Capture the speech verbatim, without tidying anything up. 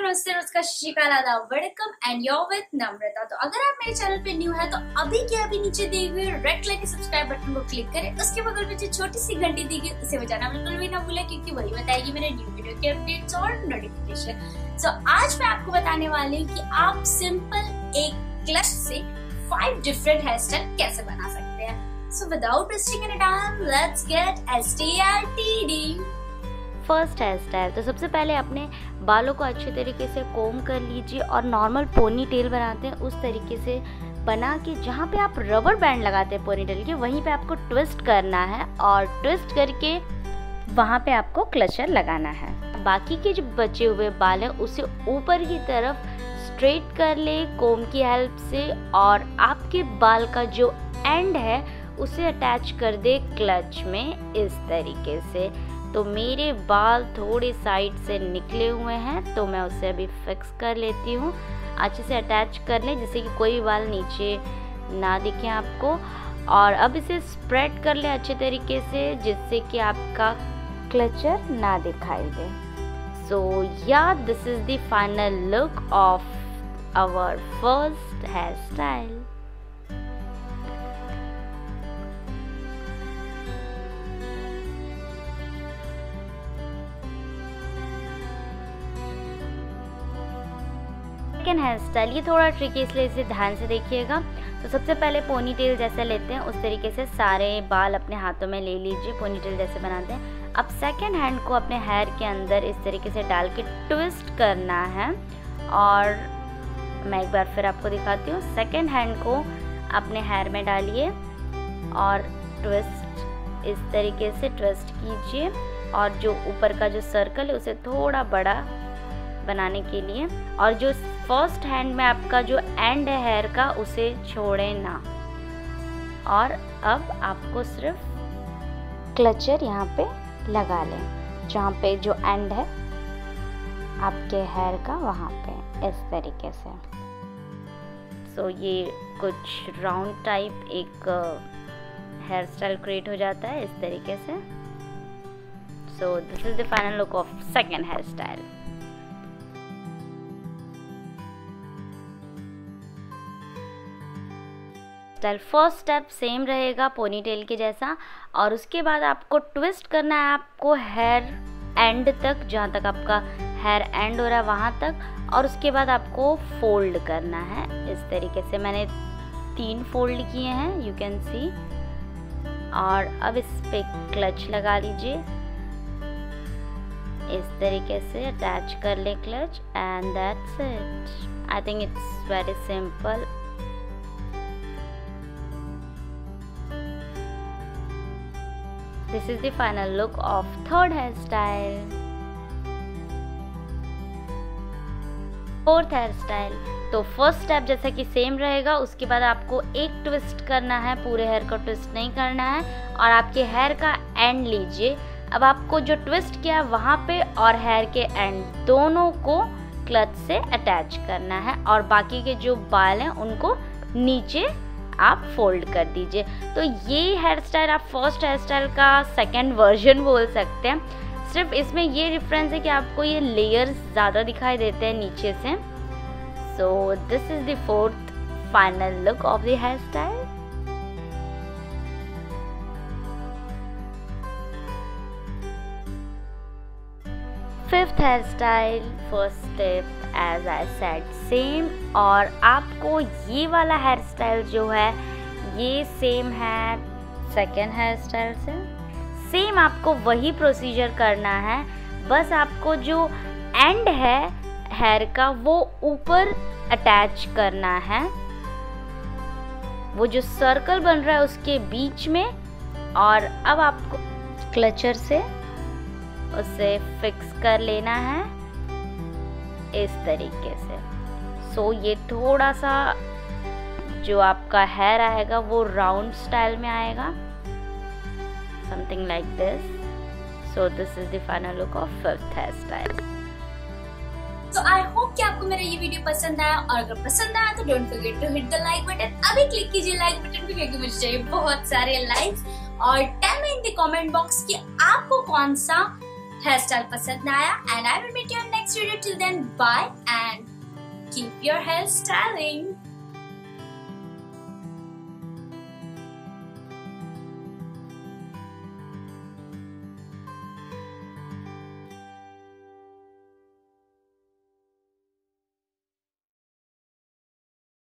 नमस्ते नमस्कार शशिकाल आदाब welcome and your with Namrata. तो अगर आप मेरे चैनल पे न्यू है तो अभी के अभी नीचे दिए हुए रेड कलर के सब्सक्राइब बटन को क्लिक करें, उसके बगल में जो छोटी सी घंटी दी गई उसे बजाना बिल्कुल भी ना भूलें, क्योंकि वही बताएगी मेरे न्यू वीडियो के अपडेट्स और नोटिफिकेशन। सो आज मैं आपको बताने वाली हूँ कि आप सिंपल एक क्लच से फाइव डिफरेंट हेयर स्टाइल कैसे बना सकते हैं। So without wasting any time let's get started. First hairstyle, तो सबसे पहले अपने बालों को अच्छे तरीके से कोम कर लीजिए और नॉर्मल पोनी टेल बनाते हैं उस तरीके से बना के जहाँ पे आप रबर बैंड लगाते हैं पोनी टेल के वहीं पे आपको ट्विस्ट करना है और ट्विस्ट करके वहाँ पे आपको क्लचर लगाना है। बाकी के जो बचे हुए बाल हैं उसे ऊपर की तरफ स्ट्रेट कर ले कोम की हेल्प से और आपके बाल का जो एंड है उसे अटैच कर दे क्लच में इस तरीके से। तो मेरे बाल थोड़े साइड से निकले हुए हैं तो मैं उसे अभी फिक्स कर लेती हूँ। अच्छे से अटैच कर लें जिससे कि कोई बाल नीचे ना दिखे आपको, और अब इसे स्प्रेड कर लें अच्छे तरीके से जिससे कि आपका क्लचर ना दिखाई दे। So yeah this is the final look of our first hairstyle. Second hairstyle ये थोड़ा ट्रिकी, इसलिए इसे ध्यान से देखिएगा। तो सबसे पहले पोनी टेल जैसे लेते हैं उस तरीके से सारे बाल अपने हाथों में ले लीजिए, पोनी टेल जैसे बनाते हैं। अब सेकेंड हैंड को अपने हेयर के अंदर इस तरीके से डाल के ट्विस्ट करना है और मैं एक बार फिर आपको दिखाती हूँ। सेकेंड हैंड को अपने हेयर में डालिए और ट्विस्ट इस तरीके से ट्विस्ट कीजिए और जो ऊपर का जो सर्कल है उसे थोड़ा बड़ा बनाने के लिए, और जो फर्स्ट हैंड में आपका जो एंड है हेयर का उसे छोड़े ना। और अब आपको सिर्फ क्लचर यहाँ पे लगा लें जहाँ पे जो एंड है आपके हेयर का वहाँ पे इस तरीके से। सो so, ये कुछ राउंड टाइप एक हेयर स्टाइल क्रिएट हो जाता है इस तरीके से। So this is the final look of second hairstyle. Style first step same रहेगा पोनी टेल के जैसा, और उसके बाद आपको ट्विस्ट करना है आपको हेयर एंड तक, जहाँ तक आपका हेयर एंड हो रहा है वहाँ तक, और उसके बाद आपको फोल्ड करना है इस तरीके से। मैंने तीन फोल्ड किए हैं यू कैन सी, और अब इस पे क्लच लगा लीजिए इस तरीके से, अटैच कर ले clutch and that's it. I think it's very simple. This is the final look of third hairstyle. Fourth hairstyle, तो फर्स्ट स्टेप जैसा कि सेम रहेगा, उसके बाद आपको एक ट्विस्ट करना है, पूरे हेयर को ट्विस्ट नहीं करना है, और आपके हेयर का एंड लीजिए। अब आपको जो ट्विस्ट किया वहाँ पे और हेयर के एंड दोनों को क्लच से अटैच करना है, और बाकी के जो बाल हैं उनको नीचे आप फोल्ड कर दीजिए। तो ये हेयर स्टाइल आप फर्स्ट हेयर स्टाइल का सेकंड वर्जन बोल सकते हैं। सिर्फ इसमें ये डिफरेंस है कि आपको ये लेयर्स ज़्यादा दिखाई देते हैं नीचे से। So this is the fourth final look of the hairstyle. Fifth hairstyle, first step as I said same, और आपको ये वाला हेयर स्टाइल जो है ये सेम है सेकेंड हेयर स्टाइल से। सेम आपको वही प्रोसीजर करना है, बस आपको जो एंड है हेयर का वो ऊपर अटैच करना है, वो जो सर्कल बन रहा है उसके बीच में, और अब आपको क्लचर से उसे फिक्स कर लेना है इस तरीके से। सो so, ये थोड़ा सा जो आपका हेयर आएगा वो राउंड स्टाइल में आएगा, something like this. So this is the final look of fifth hairstyle. तो आई होप कि आपको मेरा ये वीडियो पसंद आया, और अगर पसंद आया तो don't forget to hit the like button. अभी क्लिक कीजिए लाइक बटन पे, क्योंकि मुझे चाहिए बहुत सारे लाइक्स, और tell me in the comment box कि आपको कौन सा हेयर स्टाइल पसंद आया and I will meet you in next video. Till then bye and keep your hair styling.